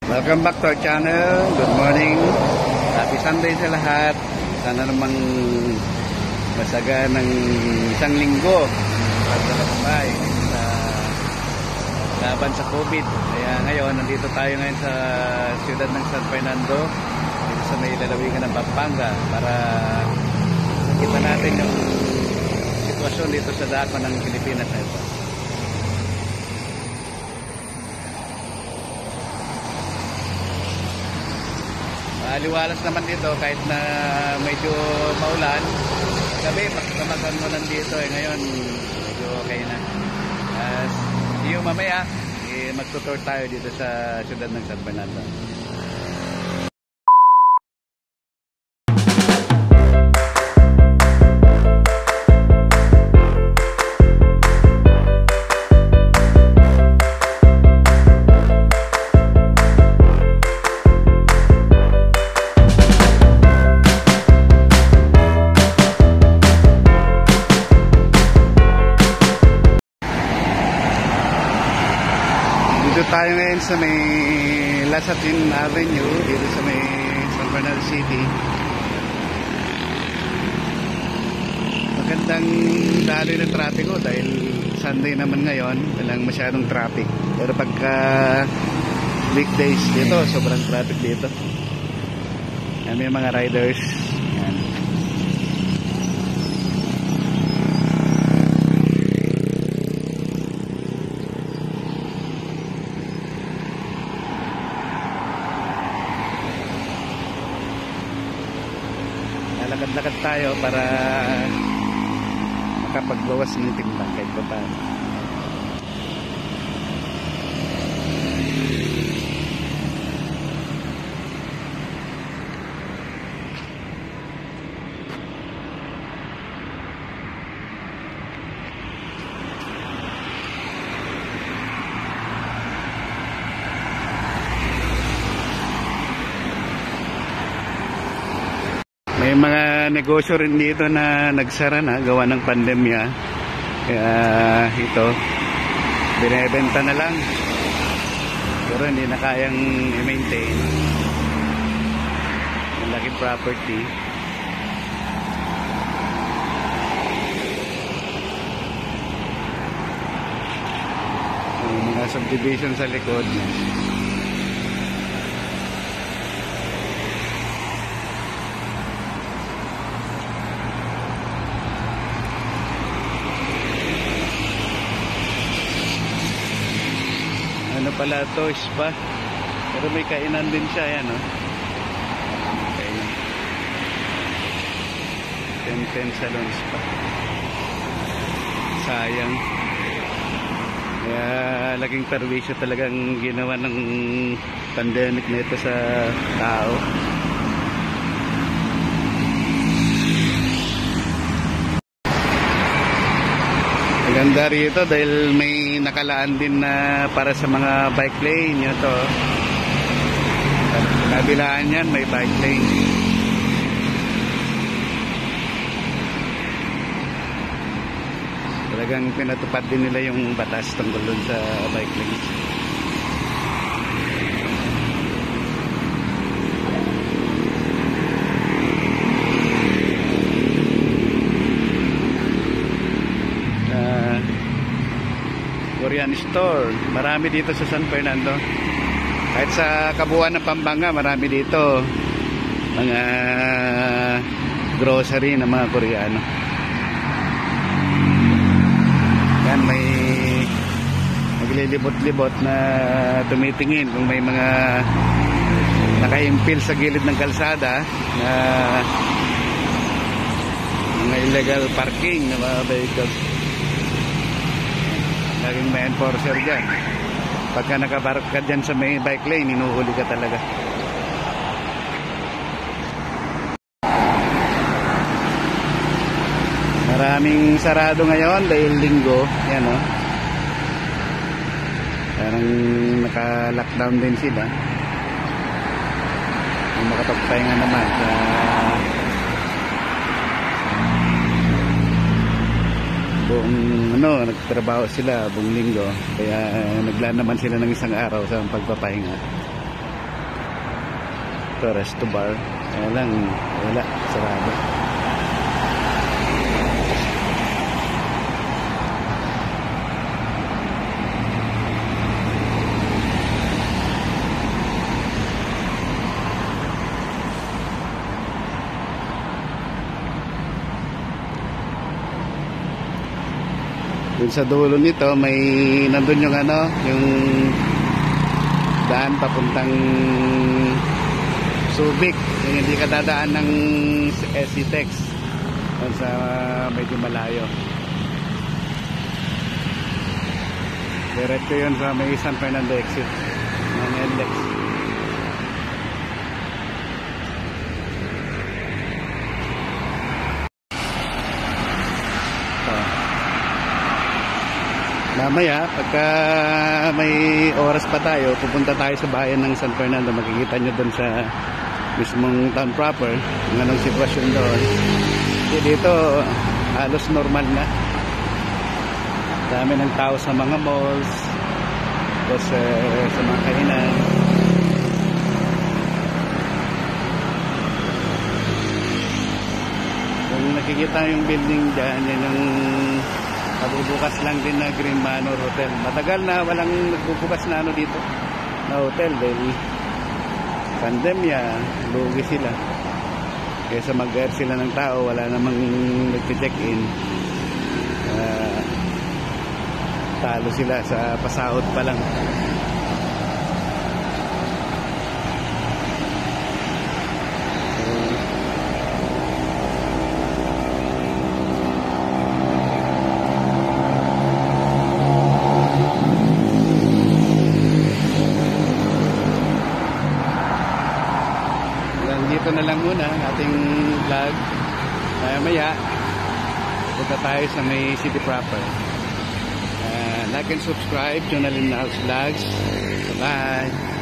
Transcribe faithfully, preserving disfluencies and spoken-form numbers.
Welcome back to our channel. Good morning. Happy Sunday sa lahat. Sana namang masaga ng isang linggo paglalakbay sa laban sa COVID. Kaya ngayon, nandito tayo ngayon sa siyudad ng San Fernando, dito sa may lalawigan ng Pampanga, para kita natin yung sitwasyon dito sa dako ng Pilipinas na ito. Aliwalas naman dito kahit na medyo maulan. Gabi, pagkamagan mo nandito eh. Ngayon, medyo okay na. Uh, see you mamaya. Eh, magtutour tayo dito sa siyudad ng San Fernando. Dito tayo ngayon sa may Lasatin Avenue, dito sa may San Fernando City. Magandang daloy ng trapiko dahil Sunday naman ngayon, walang masyadong traffic. Pero pagka weekdays dito, sobrang traffic dito. Yan, may mga riders. Yan. Lakad-lakad tayo para makapagbawas ng timbang kahit pa paano. May mga negosyo rin dito na nagsara na gawa ng pandemya. Kaya ito, binebenta na lang. Pero hindi na kayang i-maintain. Ang laking property. May mga subdivision sa likod. Ano pala to, spa. Pero may kainan din siya, yan o. Kainan. ten ten Salon Spa. Sayang. Kaya laging perwisyo talagang ginawa ng pandemic nito sa tao. Maganda rito dahil may nakalaan din na para sa mga bike lane. Yun to. Kabilaan yan, may bike lane. Talagang pinatupad din nila yung batas tungkol dun sa bike lane. Korean store, marami dito sa San Fernando. Kahit sa kabuuan ng Pampanga, marami dito mga grocery ng mga Koreano. Yan, may naglilibot-libot na tumitingin kung may mga nakaimpil sa gilid ng kalsada na mga illegal parking ng mga vehicles. Laging may enforcer dyan. Pagka nakabarok ka dyan sa may bike lane, inuhuli ka talaga. Maraming sarado ngayon dahil linggo. Yan o. Parang naka-lockdown din sila. Kung makapagpahinga naman sa buong ano, nagtrabaho sila buong linggo, kaya uh, naglaan naman sila ng isang araw sa pagpapahinga. Ito, resto bar. Kaya lang, wala, sarado. Dun sa dulo nito may nandun yung ano, yung daan papuntang Subic, yung hindi ka dadaan ng S C Tex dun sa medyo malayo. Diretso yun sa may San Fernando exit ng N L E X. Mamaya, pagka may oras pa tayo, pupunta tayo sa bayan ng San Fernando. Makikita nyo doon sa mismong town proper kung anong sitwasyon doon. Kasi dito, halos normal na. Dami ng tao sa mga malls, tapos uh, sa mga kainan. Kung nakikita yung building dyan, yan yung nabubukas lang din na Green Manor Hotel. Matagal na walang nagbubukas na ano dito na hotel dahil pandemya, lugi sila. Kaysa mag-air sila ng tao, wala namang nag-check-in. Uh, talo sila sa pasahod pa lang. Dito na lang muna ang ating vlog. Maya-maya punta tayo sa may city proper. Uh, like and subscribe, Jonalyn Vlogs. Bye-bye.